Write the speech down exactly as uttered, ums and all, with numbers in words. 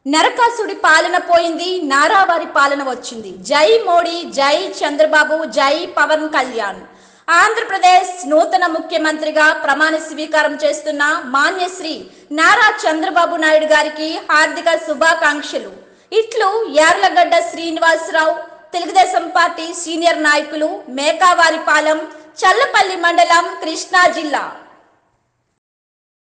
నరకాసుడి పాలన పోయింది, నారావారి పాలన వచ్చింది. జై మోడీ, జై చంద్రబాబు, జై పవన్ కళ్యాణ్. ఆంధ్రప్రదేశ్ నూతన ముఖ్యమంత్రిగా ప్రమాణ స్వీకారం చేస్తున్న మాన్యశ్రీ నారా చంద్రబాబు నాయుడు గారికి హార్దిక శుభాకాంక్షలు. ఇట్లు యార్లగడ్డ శ్రీనివాసరావు, తెలుగుదేశం పార్టీ సీనియర్ నాయకులు, మేకావారిపాలెం, చల్లపల్లి మండలం, కృష్ణా జిల్లా.